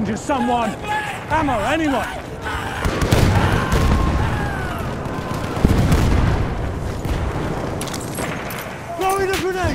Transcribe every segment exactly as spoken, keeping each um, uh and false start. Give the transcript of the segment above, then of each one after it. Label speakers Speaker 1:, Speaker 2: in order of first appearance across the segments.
Speaker 1: soldiers, someone! Ammo, anyone! Throwing a grenade!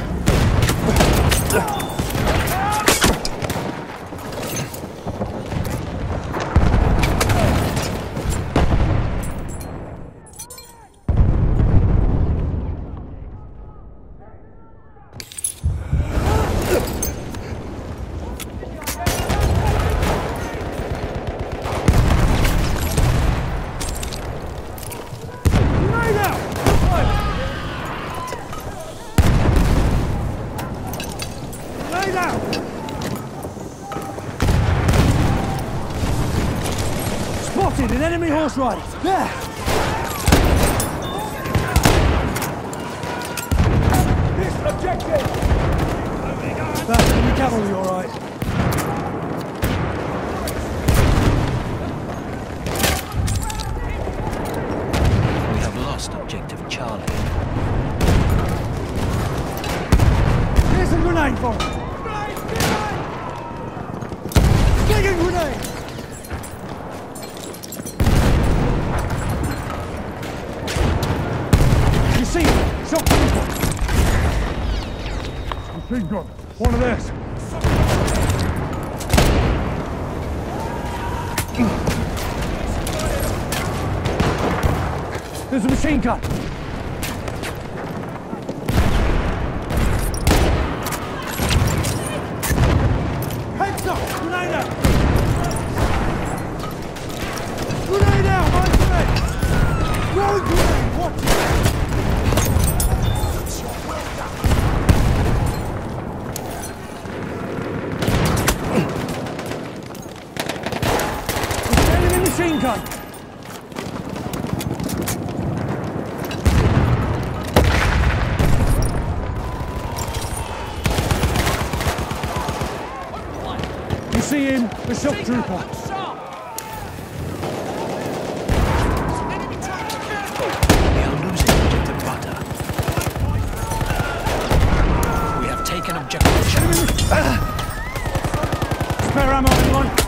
Speaker 1: Spotted an enemy horse rider! There! This objective! That's enemy cavalry, all right.
Speaker 2: We have lost objective Charlie.
Speaker 1: Here's a grenade for him! Digging grenade! You see him? Shot trooper! Machine gun! One of this! There's a machine gun! Heads up! Grenade out! Grenade out! My grenade! Throwing grenade! Watch it! Enemy machine gun! You see him? The shock trooper.
Speaker 2: We are losing objective butter. We have taken objective Charlie.
Speaker 1: Spare ammo, anyone?